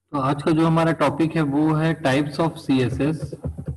तो आज का जो हमारा टॉपिक है वो है टाइप्स ऑफ सीएसएस।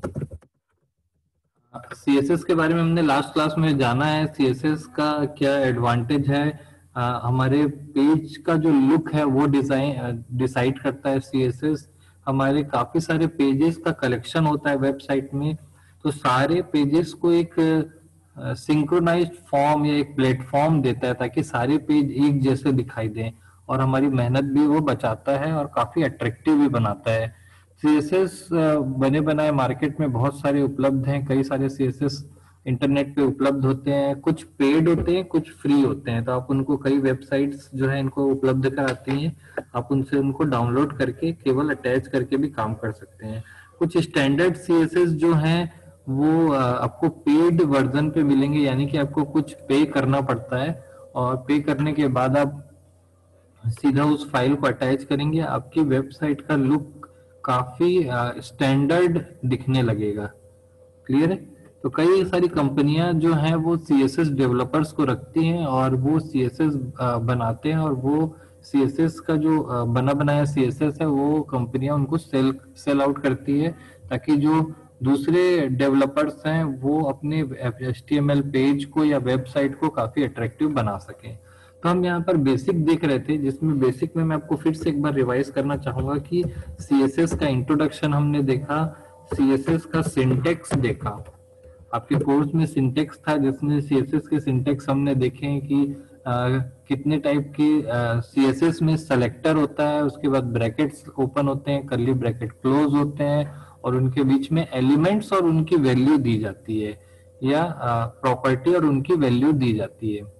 सीएसएस के बारे में हमने लास्ट क्लास में जाना है, सीएसएस का क्या एडवांटेज है। हमारे पेज का जो लुक है वो डिसाइड करता है सीएसएस। हमारे काफी सारे पेजेस का कलेक्शन होता है वेबसाइट में, तो सारे पेजेस को एक सिंक्रोनाइज्ड फॉर्म या एक प्लेटफॉर्म देता है ताकि सारे पेज एक जैसे दिखाई दें, और हमारी मेहनत भी वो बचाता है और काफी अट्रैक्टिव भी बनाता है। सीएसएस बने बनाए मार्केट में बहुत सारे उपलब्ध हैं, कई सारे सीएसएस इंटरनेट पे उपलब्ध होते हैं, कुछ पेड होते हैं कुछ फ्री होते हैं, तो आप उनको कई वेबसाइट्स जो है इनको उपलब्ध कराती हैं, आप उनसे उनको डाउनलोड करके केवल अटैच करके भी काम कर सकते हैं। कुछ स्टैंडर्ड सीएसएस जो हैं वो आपको पेड वर्जन पे मिलेंगे, यानी कि आपको कुछ पे करना पड़ता है, और पे करने के बाद आप सीधा उस फाइल को अटैच करेंगे, आपकी वेबसाइट का लुक काफी स्टैंडर्ड दिखने लगेगा। क्लियर है? तो कई सारी कंपनियां जो हैं वो सीएसएस डेवलपर्स को रखती हैं और वो सीएसएस बनाते हैं, और वो सीएसएस का जो बना बनाया सीएसएस है वो कंपनियां उनको सेल आउट करती है, ताकि जो दूसरे डेवलपर्स हैं वो अपने एचटीएमएल पेज को या वेबसाइट को काफी अट्रैक्टिव बना सकें। तो हम यहाँ पर बेसिक देख रहे थे, जिसमें बेसिक में मैं आपको फिर से एक बार रिवाइज करना चाहूंगा कि सीएसएस का इंट्रोडक्शन हमने देखा, सीएसएस का सिंटेक्स देखा। आपके कोर्स में सिंटेक्स था जिसमें सीएसएस के सिंटेक्स हमने देखे हैं कि कितने टाइप के सीएसएस में सेलेक्टर होता है, उसके बाद ब्रैकेट्स ओपन होते हैं, कर्ली ब्रैकेट क्लोज होते हैं, और उनके बीच में एलिमेंट्स और उनकी वैल्यू दी जाती है, या प्रॉपर्टी और उनकी वैल्यू दी जाती है।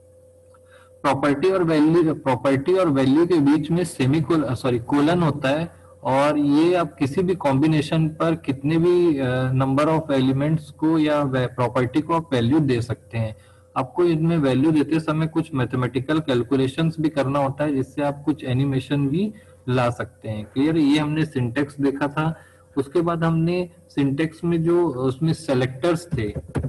प्रॉपर्टी और वैल्यू के बीच में कोलन होता है, और ये आप किसी भी कॉम्बिनेशन पर कितने भी नंबर ऑफ एलिमेंट्स को या प्रॉपर्टी को आप वैल्यू दे सकते हैं। आपको इनमें वैल्यू देते समय कुछ मैथमेटिकल कैलकुलेशंस भी करना होता है, जिससे आप कुछ एनिमेशन भी ला सकते हैं। क्लियर? ये हमने सिंटेक्स देखा था। उसके बाद हमने सिंटेक्स में जो उसमें सेलेक्टर्स थे,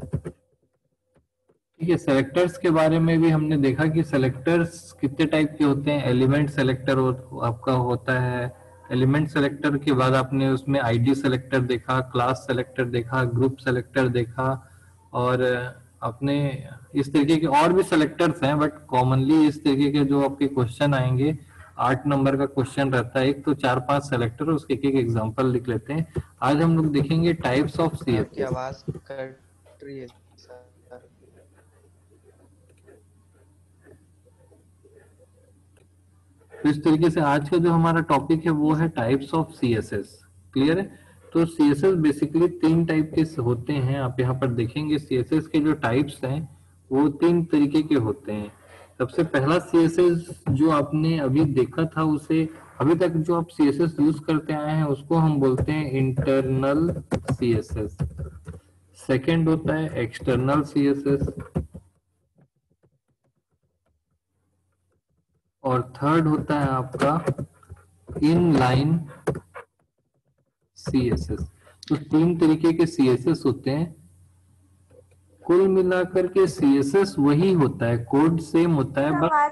ठीक है, सेलेक्टर्स के बारे में भी हमने देखा कि सेलेक्टर्स कितने टाइप के होते हैं। एलिमेंट सेलेक्टर आपका होता है। एलिमेंट सेलेक्टर के बाद आपने उसमें आईडी सेलेक्टर देखा, क्लास सेलेक्टर देखा, ग्रुप सेलेक्टर देखा, और आपने इस तरीके के और भी सेलेक्टर्स हैं, बट कॉमनली इस तरीके के जो आपके क्वेश्चन आएंगे, 8 नंबर का क्वेश्चन रहता है एक, तो 4-5 सेलेक्टर, उसके एक एग्जांपल लिख लेते हैं। आज हम लोग देखेंगे टाइप्स ऑफ आपकी सीएसएस। आवाज कट रही है सर। तो इस तरीके से आज का जो हमारा टॉपिक है वो है टाइप्स ऑफ सीएसएस। क्लियर है? तो सीएसएस बेसिकली 3 टाइप के होते हैं। आप यहाँ पर देखेंगे सीएसएस के जो टाइप्स हैं वो 3 तरीके के होते हैं। सबसे पहला सीएसएस जो आपने अभी देखा था, उसे अभी तक जो आप सीएसएस यूज करते आए हैं उसको हम बोलते हैं इंटरनल सीएसएस। सेकेंड होता है एक्सटर्नल सीएसएस, और थर्ड होता है आपका इनलाइन सीएसएस। तो 3 तरीके के सीएसएस होते हैं। कुल मिलाकर के सीएसएस वही होता है, कोड सेम होता है, बस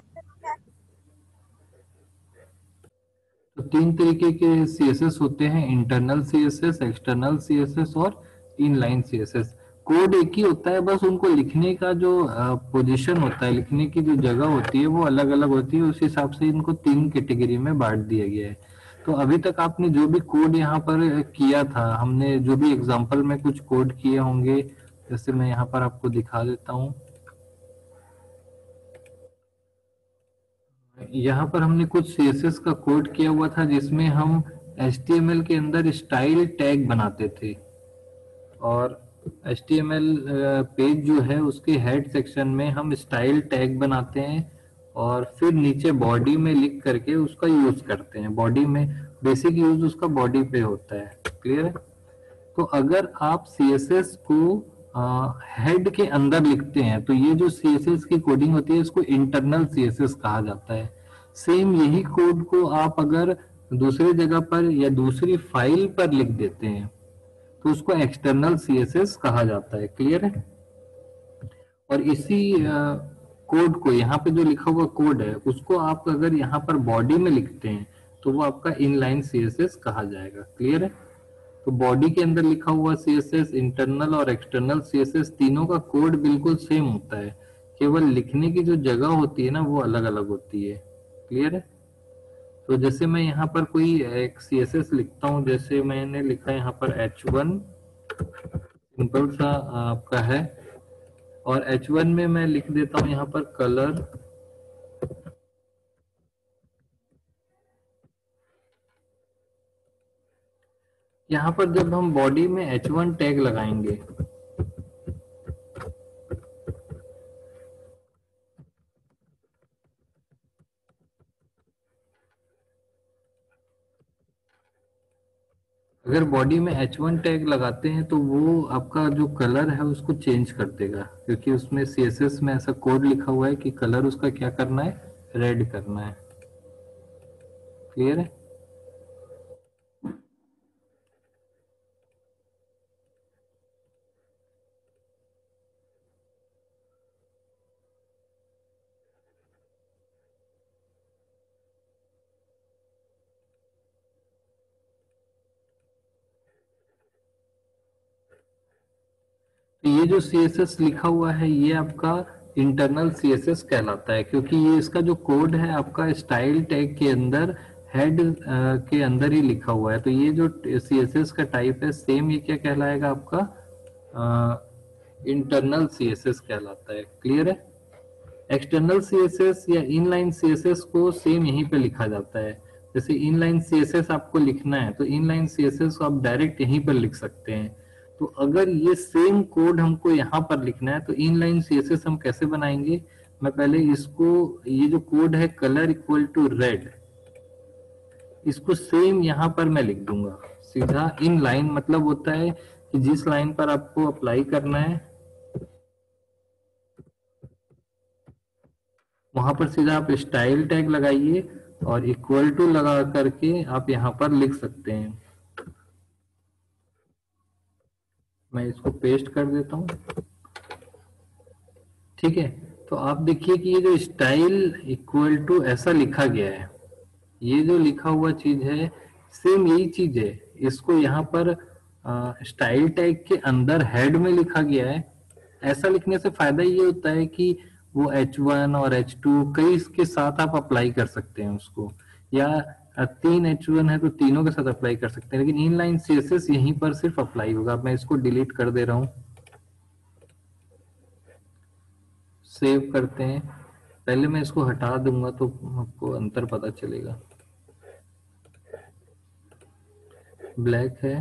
तो 3 तरीके के सीएसएस होते हैं, इंटरनल सीएसएस, एक्सटर्नल सीएसएस और इनलाइन सीएसएस। कोड एक ही होता है, बस उनको लिखने का जो पोजीशन होता है, लिखने की जो जगह होती है वो अलग अलग होती है। उस हिसाब से इनको 3 कैटेगरी में बांट दिया गया है। तो अभी तक आपने जो भी कोड यहाँ पर किया था, हमने जो भी एग्जांपल में कुछ कोड किए होंगे, जैसे मैं यहाँ पर आपको दिखा देता हूँ। यहाँ पर हमने कुछ सीएसएस का कोड किया हुआ था जिसमें हम एचटीएमएल के अंदर स्टाइल टैग बनाते थे, और एचटीएमएल पेज जो है उसके हेड सेक्शन में हम स्टाइल टैग बनाते हैं, और फिर नीचे बॉडी में लिख करके उसका यूज करते हैं। बॉडी में बेसिक यूज उसका बॉडी पे होता है। क्लियर है? तो अगर आप सीएसएस को हेड के अंदर लिखते हैं तो ये जो सीएसएस की कोडिंग होती है इसको इंटरनल सीएसएस कहा जाता है। सेम यही कोड को आप अगर दूसरी जगह पर या दूसरी फाइल पर लिख देते हैं तो उसको एक्सटर्नल सीएसएस कहा जाता है। क्लियर है? और इसी कोड को, यहाँ पे जो लिखा हुआ कोड है उसको आप अगर यहाँ पर बॉडी में लिखते हैं तो वो आपका इनलाइन सीएसएस कहा जाएगा। क्लियर है? तो बॉडी के अंदर लिखा हुआ सीएसएस, इंटरनल और एक्सटर्नल सीएसएस, तीनों का कोड बिल्कुल सेम होता है, केवल लिखने की जो जगह होती है ना वो अलग अलग होती है। क्लियर है? तो जैसे मैं यहाँ पर कोई एक सीएसएस लिखता हूँ, जैसे मैंने लिखा है यहाँ पर H1, सिंपल सा आपका है, और H1 में मैं लिख देता हूँ यहाँ पर कलर। यहाँ पर जब हम बॉडी में H1 टैग लगाएंगे, अगर बॉडी में H1 टैग लगाते हैं तो वो आपका जो कलर है उसको चेंज कर देगा, क्योंकि उसमें सीएसएस में ऐसा कोड लिखा हुआ है कि कलर उसका क्या करना है, रेड करना है। क्लियर है? तो ये जो सीएसएस लिखा हुआ है ये आपका इंटरनल सीएसएस कहलाता है, क्योंकि ये इसका जो कोड है आपका स्टाइल टैग के अंदर, हेड के अंदर ही लिखा हुआ है। तो ये जो सीएसएस का टाइप है सेम, ये क्या कहलाएगा आपका, इंटरनल सीएसएस कहलाता है। क्लियर है? एक्सटर्नल सीएसएस या इनलाइन सीएसएस को सेम यहीं पे लिखा जाता है। जैसे इनलाइन सीएसएस आपको लिखना है तो इनलाइन सीएसएस को आप डायरेक्ट यहीं पर लिख सकते हैं। तो अगर ये सेम कोड हमको यहाँ पर लिखना है तो इनलाइन सीएसएस हम कैसे बनाएंगे, मैं पहले इसको, ये जो कोड है कलर इक्वल टू रेड, इसको सेम यहाँ पर मैं लिख दूंगा सीधा। इन लाइन मतलब होता है कि जिस लाइन पर आपको अप्लाई करना है वहां पर सीधा आप स्टाइल टैग लगाइए और इक्वल टू लगा करके आप यहाँ पर लिख सकते हैं। मैं इसको पेस्ट कर देता हूँ। ठीक है? तो आप देखिए कि ये जो स्टाइल इक्वल टू ऐसा लिखा गया है, ये जो लिखा हुआ चीज है सेम यही चीज है। इसको यहाँ पर स्टाइल टैग के अंदर हेड में लिखा गया है। ऐसा लिखने से फायदा ये होता है कि वो H1 और H2 कई के साथ आप अप्लाई कर सकते हैं उसको, या 3 H1 है तो तीनों के साथ अप्लाई कर सकते हैं। लेकिन इनलाइन सीएसएस यहीं पर सिर्फ अप्लाई होगा। मैं इसको डिलीट कर दे रहा हूँ, सेव करते हैं। पहले मैं इसको हटा दूंगा तो आपको अंतर पता चलेगा। ब्लैक है,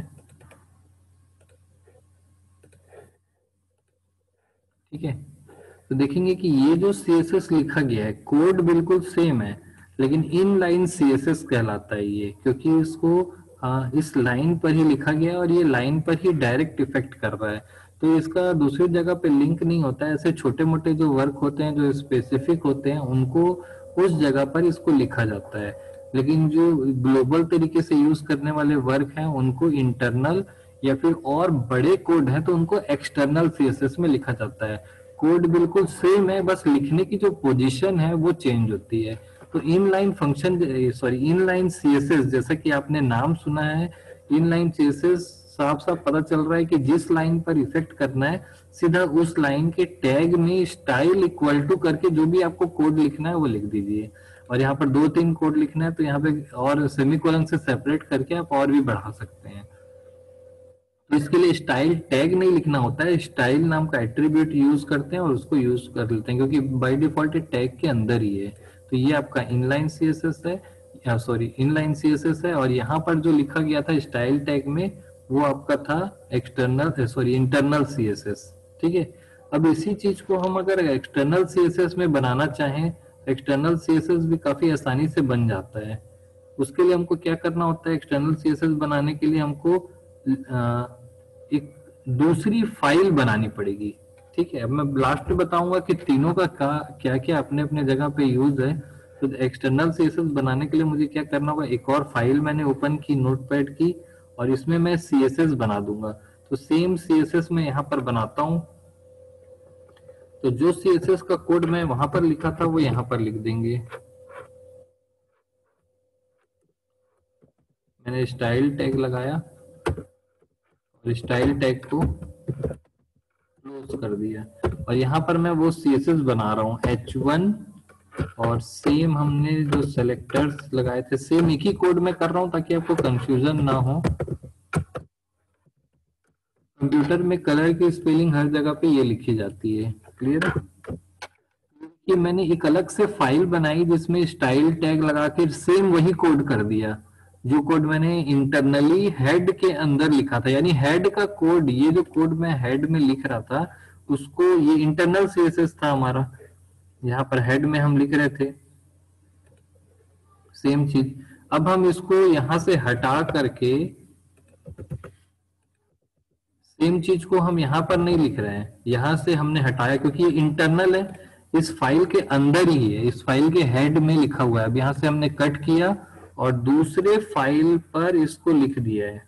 ठीक है? तो देखेंगे कि ये जो सीएसएस लिखा गया है कोड बिल्कुल सेम है, लेकिन इन लाइन सीएसएस कहलाता है ये, क्योंकि इसको इस लाइन पर ही लिखा गया है और ये लाइन पर ही डायरेक्ट इफेक्ट कर रहा है। तो इसका दूसरी जगह पे लिंक नहीं होता है। ऐसे छोटे मोटे जो वर्क होते हैं जो स्पेसिफिक होते हैं उनको उस जगह पर इसको लिखा जाता है, लेकिन जो ग्लोबल तरीके से यूज करने वाले वर्क हैं उनको इंटरनल, या फिर और बड़े कोड हैं तो उनको एक्सटर्नल सीएसएस में लिखा जाता है। कोड बिल्कुल सेम है, बस लिखने की जो पोजीशन है वो चेंज होती है। तो inline function, sorry inline CSS, जैसा कि आपने नाम सुना है, इनलाइन सीएसएस साफ साफ पता चल रहा है कि जिस लाइन पर इफेक्ट करना है सीधा उस लाइन के टैग में स्टाइल इक्वल टू करके जो भी आपको कोड लिखना है वो लिख दीजिए। और यहाँ पर 2-3 कोड लिखना है तो यहाँ पे और सेमीकोलन से सेपरेट करके आप और भी बढ़ा सकते हैं। तो इसके लिए स्टाइल टैग नहीं लिखना होता है, स्टाइल नाम का एट्रीब्यूट यूज करते हैं और उसको यूज कर लेते हैं, क्योंकि बाय डिफॉल्ट टैग के अंदर ही है। तो ये आपका इनलाइन सीएसएस है, या सॉरी इनलाइन सीएसएस है, और यहाँ पर जो लिखा गया था स्टाइल टैग में वो आपका था एक्सटर्नल, सॉरी इंटरनल सीएसएस। ठीक है? अब इसी चीज को हम अगर एक्सटर्नल सीएसएस में बनाना चाहें, एक्सटर्नल सीएसएस भी काफी आसानी से बन जाता है। उसके लिए हमको क्या करना होता है, एक्सटर्नल सीएसएस बनाने के लिए हमको एक दूसरी फाइल बनानी पड़ेगी। ठीक है? अब मैं लास्ट में बताऊंगा कि तीनों का क्या क्या अपने अपने जगह पे यूज है। तो एक्सटर्नल सीएसएस बनाने के लिए मुझे क्या करना होगा, एक और फाइल मैंने ओपन की नोटपैड की और इसमें मैं सीएसएस बना दूंगा। तो सेम सीएसएस मैं यहाँ पर बनाता हूँ। तो जो सीएसएस का कोड मैं वहां पर लिखा था वो यहाँ पर लिख देंगे। मैंने स्टाइल टैग लगाया और स्टाइल टैग को क्लोज कर दिया, और यहाँ पर मैं वो सीएसएस बना रहा हूँ H1, और सेम हमने जो सेलेक्टर्स लगाए थे सेम एक ही कोड में कर रहा हूँ ताकि आपको कंफ्यूजन ना हो। कंप्यूटर में कलर की स्पेलिंग हर जगह पे ये लिखी जाती है, क्लियर है? कि मैंने एक अलग से फाइल बनाई जिसमें स्टाइल टैग लगा के सेम वही कोड कर दिया जो कोड मैंने इंटरनली हेड के अंदर लिखा था, यानी हेड का कोड, ये जो कोड मैं हेड में लिख रहा था उसको, ये इंटरनल सीएसएस था हमारा, यहाँ पर हेड में हम लिख रहे थे सेम चीज। अब हम इसको यहां से हटा करके सेम चीज को हम यहाँ पर नहीं लिख रहे हैं, यहां से हमने हटाया क्योंकि ये इंटरनल है, इस फाइल के अंदर ही है, इस फाइल के हेड में लिखा हुआ है। अब यहां से हमने कट किया और दूसरे फाइल पर इसको लिख दिया है,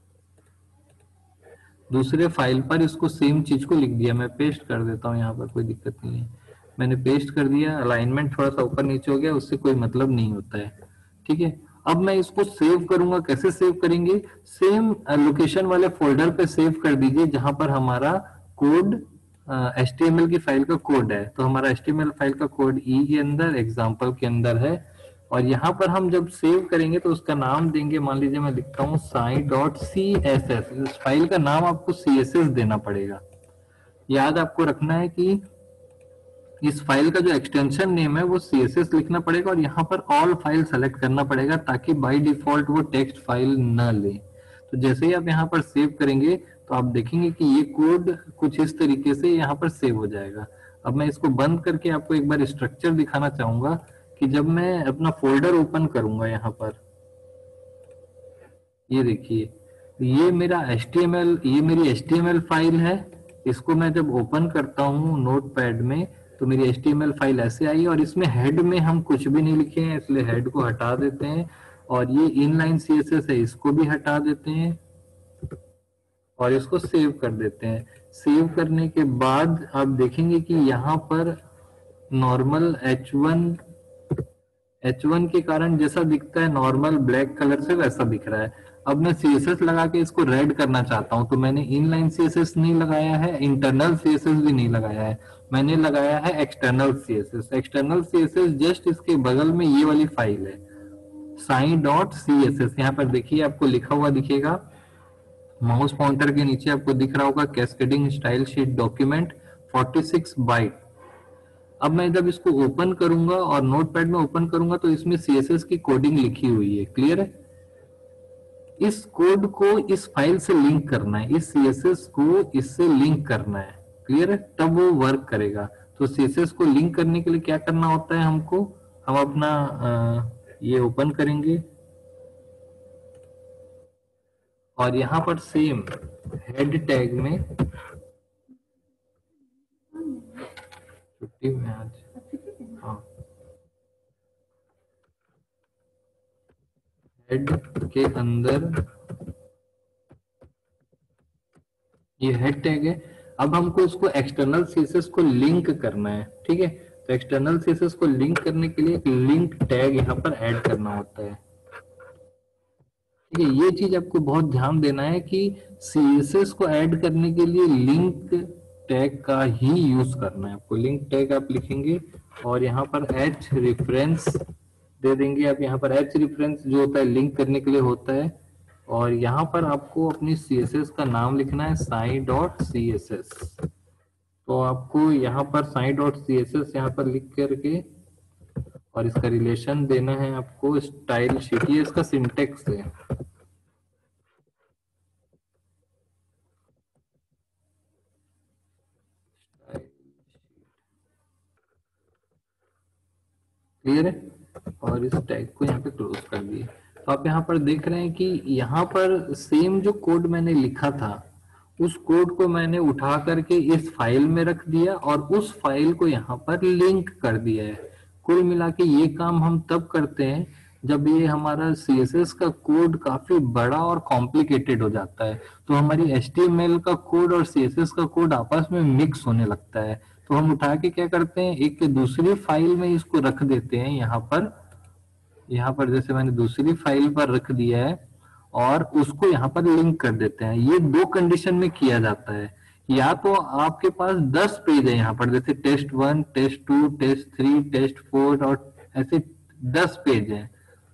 दूसरे फाइल पर इसको सेम चीज को लिख दिया। मैं पेस्ट कर देता हूँ यहाँ पर, कोई दिक्कत नहीं है, मैंने पेस्ट कर दिया। अलाइनमेंट थोड़ा सा ऊपर नीचे हो गया, उससे कोई मतलब नहीं होता है, ठीक है। अब मैं इसको सेव करूंगा, कैसे सेव करेंगे? सेम लोकेशन वाले फोल्डर पे सेव कर दीजिए जहां पर हमारा कोड HTML की फाइल का कोड है। तो हमारा HTML फाइल का कोड ई के अंदर, एग्जाम्पल के अंदर है, और यहाँ पर हम जब सेव करेंगे तो उसका नाम देंगे, मान लीजिए मैं लिखता हूँ साई.css। इस फाइल का नाम आपको CSS देना पड़ेगा। याद आपको रखना है कि इस फाइल का जो एक्सटेंशन नेम है वो CSS लिखना पड़ेगा, और यहाँ पर ऑल फाइल सेलेक्ट करना पड़ेगा ताकि बाय डिफॉल्ट वो टेक्स्ट फाइल न ले। तो जैसे ही आप यहाँ पर सेव करेंगे तो आप देखेंगे कि ये कोड कुछ इस तरीके से यहाँ पर सेव हो जाएगा। अब मैं इसको बंद करके आपको एक बार स्ट्रक्चर दिखाना चाहूंगा कि जब मैं अपना फोल्डर ओपन करूंगा यहाँ पर, ये देखिए, ये मेरा HTML, ये मेरी HTML फाइल है। इसको मैं जब ओपन करता हूँ नोटपैड में तो मेरी HTML फाइल ऐसे आई, और इसमें हेड में हम कुछ भी नहीं लिखे हैं इसलिए हेड को हटा देते हैं, और ये इनलाइन CSS है इसको भी हटा देते हैं और इसको सेव कर देते हैं। सेव करने के बाद आप देखेंगे कि यहाँ पर नॉर्मल H1 के कारण जैसा दिखता है नॉर्मल ब्लैक कलर से वैसा दिख रहा है। अब मैं CSS लगा के इसको रेड करना चाहता हूं तो मैंने इनलाइन CSS नहीं लगाया है, इंटरनल CSS भी नहीं लगाया है, मैंने लगाया है external CSS। External CSS just इसके बगल में ये वाली फाइल है साई.css। यहाँ पर देखिए आपको लिखा हुआ दिखेगा, माउस पॉइंटर के नीचे आपको दिख रहा होगा cascading style sheet document 46 byte. अब मैं जब इसको ओपन करूंगा और नोटपैड में ओपन करूंगा तो इसमें CSS की कोडिंग लिखी हुई है, क्लियर है? इस कोड को इस फाइल से लिंक करना है, इस CSS को इससे लिंक करना है, क्लियर है? तब वो वर्क करेगा। तो CSS को लिंक करने के लिए क्या करना होता है हमको, हम अपना ये ओपन करेंगे और यहाँ पर सेम हेड टैग में, छुट्टी में आज, हाँ, हेड के अंदर ये हेड टैग है। अब हमको इसको एक्सटर्नल CSS को लिंक करना है, ठीक है? तो एक्सटर्नल CSS को लिंक करने के लिए एक लिंक टैग यहाँ पर ऐड करना होता है, ठीक है? ये चीज आपको बहुत ध्यान देना है कि CSS को ऐड करने के लिए लिंक टैग का ही यूज करना है आपको। लिंक टैग आप लिखेंगे और यहाँ पर H रेफरेंस दे देंगे आप। यहाँ पर H रेफरेंस जो होता है लिंक करने के लिए होता है, और यहाँ पर आपको अपनी CSS का नाम लिखना है साई.css। तो आपको यहाँ पर साई.css यहाँ पर लिख करके और इसका रिलेशन देना है आपको स्टाइल शीट, ये इसका सिंटेक्स है। क्लियर है? और इस टैग को यहाँ पे क्लोज कर दिए। तो आप यहाँ पर देख रहे हैं कि यहाँ पर सेम जो कोड मैंने लिखा था उस कोड को मैंने उठा करके इस फाइल में रख दिया और उस फाइल को यहाँ पर लिंक कर दिया है। कुल मिला के ये काम हम तब करते हैं जब ये हमारा CSS का कोड काफी बड़ा और कॉम्प्लिकेटेड हो जाता है, तो हमारी HTML का कोड और CSS का कोड आपस में मिक्स होने लगता है। तो हम उठा के क्या करते हैं, एक दूसरी फाइल में इसको रख देते हैं। यहाँ पर जैसे मैंने दूसरी फाइल पर रख दिया है और उसको यहाँ पर लिंक कर देते हैं। ये दो कंडीशन में किया जाता है। या तो आपके पास 10 पेज है यहाँ पर, जैसे टेस्ट 1, टेस्ट 2, टेस्ट 3, टेस्ट 4 और ऐसे 10 पेज है।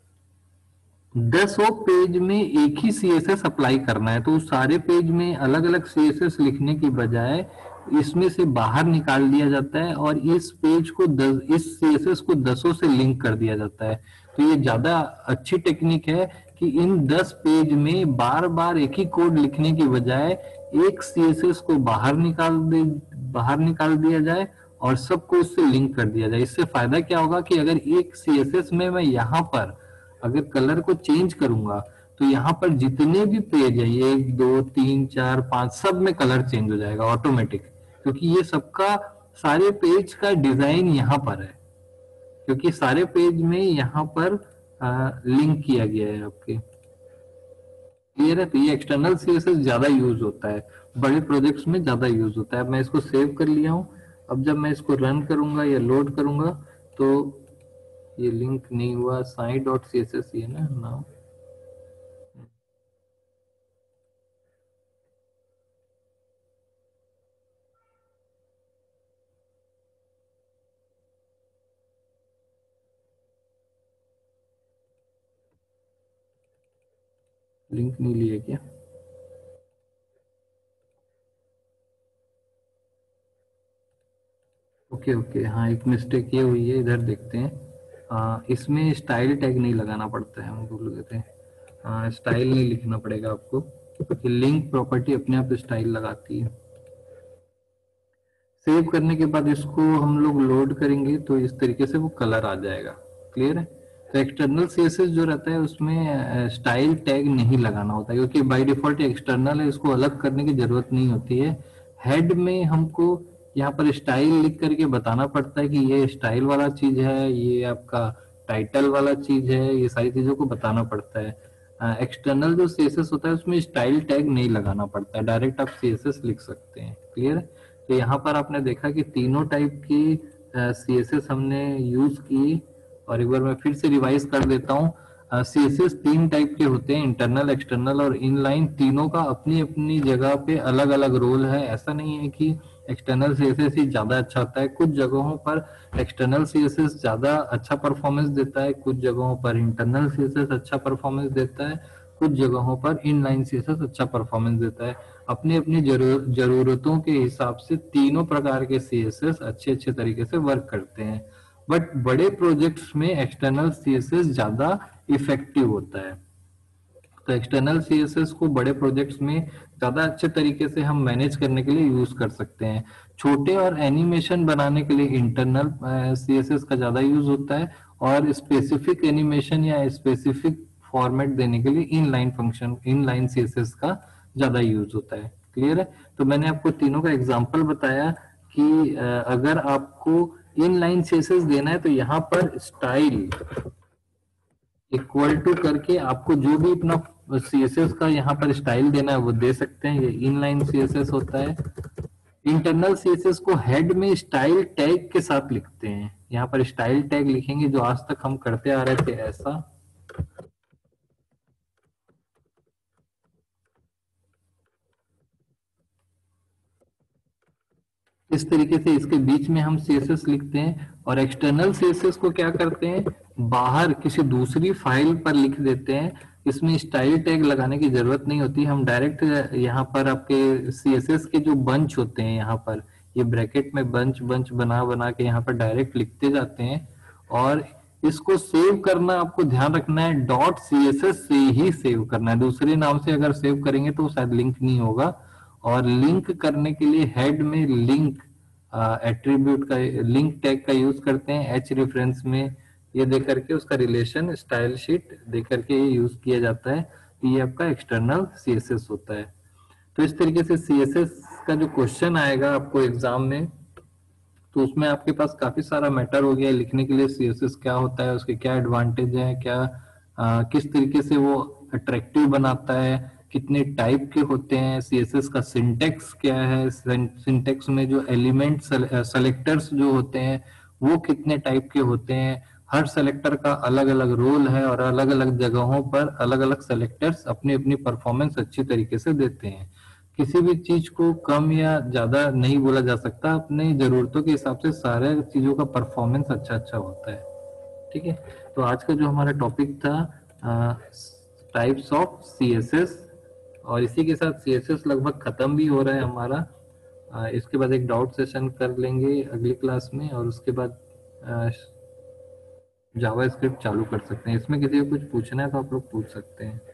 10 पेज में एक ही सीएसएस अप्लाई करना है, तो सारे पेज में अलग अलग सीएसएस लिखने की बजाय इसमें से बाहर निकाल दिया जाता है और इस पेज को इस सीएसएस को 10 से लिंक कर दिया जाता है। तो ये ज्यादा अच्छी टेक्निक है कि इन 10 पेज में बार बार एक ही कोड लिखने की बजाय एक सीएसएस को बाहर निकाल दिया जाए और सबको उससे लिंक कर दिया जाए। इससे फायदा क्या होगा कि अगर एक सीएसएस में मैं यहाँ पर अगर कलर को चेंज करूंगा तो यहाँ पर जितने भी पेज है, 1 2 3 4 5, सब में कलर चेंज हो जाएगा ऑटोमेटिक, क्योंकि ये सबका सारे पेज का डिजाइन यहाँ पर है, क्योंकि सारे पेज में यहाँ पर लिंक किया गया है आपके। क्लियर है? तो ये एक्सटर्नल सीएसएस ज्यादा यूज होता है, बड़े प्रोजेक्ट्स में ज्यादा यूज होता है। अब मैं इसको सेव कर लिया हूँ। अब जब मैं इसको रन करूंगा या लोड करूंगा तो ये लिंक नहीं हुआ, साई.css ये ना नाउ लिंक नहीं लिया क्या? ओके ओके, हाँ एक मिस्टेक ये हुई है, इधर देखते हैं। इसमें स्टाइल टैग नहीं लगाना पड़ता है, हम भूल गए थे। स्टाइल नहीं लिखना पड़ेगा आपको, क्योंकि लिंक प्रॉपर्टी अपने आप स्टाइल लगाती है। सेव करने के बाद इसको हम लोग लोड करेंगे तो इस तरीके से वो कलर आ जाएगा। क्लियर है? तो एक्सटर्नल सीएसएस जो रहता है उसमें स्टाइल टैग नहीं लगाना होता है, क्योंकि बाय डिफॉल्ट एक्सटर्नल है, इसको अलग करने की जरूरत नहीं होती है। हेड में हमको यहाँ पर स्टाइल लिख करके बताना पड़ता है कि ये स्टाइल वाला चीज है, ये आपका टाइटल वाला चीज है, ये सारी चीजों को बताना पड़ता है। एक्सटर्नल जो सीएसएस होता है उसमें स्टाइल टैग नहीं लगाना पड़ता है, डायरेक्ट आप सीएसएस लिख सकते हैं। क्लियर है? तो यहाँ पर आपने देखा कि तीनों टाइप की सीएसएस हमने यूज की। और एक बार मैं फिर से रिवाइज कर देता हूँ। सीएसएस 3 टाइप के होते हैं, इंटरनल, एक्सटर्नल और इनलाइन। तीनों का अपनी अपनी जगह पे अलग अलग रोल है। ऐसा नहीं है कि एक्सटर्नल सीएसएस ही ज्यादा अच्छा होता है। कुछ जगहों पर एक्सटर्नल सीएसएस ज्यादा अच्छा परफॉर्मेंस देता है, कुछ जगहों पर इंटरनल सीएसएस अच्छा परफॉर्मेंस देता है, कुछ जगहों पर इनलाइन सीएसएस अच्छा परफॉर्मेंस देता है। अपनी अपनी जरूरतों के हिसाब से तीनों प्रकार के सीएसएस अच्छे अच्छे तरीके से वर्क करते हैं। बट बड़े प्रोजेक्ट्स में एक्सटर्नल सीएसएस ज्यादा इफेक्टिव होता है। तो एक्सटर्नल सीएसएस को बड़े प्रोजेक्ट्स में ज्यादा अच्छे तरीके से हम मैनेज करने के लिए यूज कर सकते हैं। छोटे और एनिमेशन बनाने के लिए इंटरनल सीएसएस का ज्यादा यूज होता है, और स्पेसिफिक एनिमेशन या स्पेसिफिक फॉर्मेट देने के लिए इनलाइन सीएसएस का ज्यादा यूज होता है। क्लियर है? तो मैंने आपको तीनों का एग्जांपल बताया कि अगर आपको इनलाइन सीएसएस देना है तो यहाँ पर स्टाइल इक्वल टू करके आपको जो भी अपना सीएसएस का यहाँ पर स्टाइल देना है वो दे सकते हैं। ये इनलाइन सीएसएस होता है। इंटरनल सीएसएस को हेड में स्टाइल टैग के साथ लिखते हैं। यहाँ पर स्टाइल टैग लिखेंगे जो आज तक हम करते आ रहे थे, ऐसा। इस तरीके से इसके बीच में हम सीएसएस लिखते हैं। और एक्सटर्नल सीएसएस को क्या करते हैं, बाहर किसी दूसरी फाइल पर लिख देते हैं। इसमें स्टाइल टैग लगाने की जरूरत नहीं होती, हम डायरेक्ट यहाँ पर आपके सीएसएस के जो बंच होते हैं, यहाँ पर ये ब्रैकेट में बंच बंच बना बना के यहाँ पर डायरेक्ट लिखते जाते हैं। और इसको सेव करना आपको ध्यान रखना है, .css से ही सेव करना है। दूसरे नाम से अगर सेव करेंगे तो शायद लिंक नहीं होगा। और लिंक करने के लिए हेड में लिंक एट्रीब्यूट का, लिंक टैग का यूज करते हैं। एच रेफरेंस में ये दे करके उसका रिलेशन स्टाइल शीट दे करके ये यूज किया जाता है। ये आपका एक्सटर्नल सीएसएस होता है। तो इस तरीके से सीएसएस का जो क्वेश्चन आएगा आपको एग्जाम में, तो उसमें आपके पास काफी सारा मैटर हो गया लिखने के लिए। सीएसएस क्या होता है, उसके क्या एडवांटेज है, क्या किस तरीके से वो अट्रैक्टिव बनाता है, कितने टाइप के होते हैं, सीएसएस का सिंटेक्स क्या है, सिंटेक्स में जो एलिमेंट सेलेक्टर्स जो होते हैं वो कितने टाइप के होते हैं, हर सेलेक्टर का अलग अलग रोल है और अलग अलग जगहों पर अलग अलग सेलेक्टर्स अपनी अपनी परफॉर्मेंस अच्छी तरीके से देते हैं। किसी भी चीज को कम या ज्यादा नहीं बोला जा सकता, अपनी जरूरतों के हिसाब से सारे चीजों का परफॉर्मेंस अच्छा अच्छा होता है। ठीक है, तो आज का जो हमारा टॉपिक था टाइप्स ऑफ सीएसएस, और इसी के साथ सीएसएस लगभग खत्म भी हो रहा है हमारा। इसके बाद एक डाउट सेशन कर लेंगे अगली क्लास में, और उसके बाद जावा स्क्रिप्ट चालू कर सकते हैं। इसमें किसी को कुछ पूछना है तो आप लोग पूछ सकते हैं।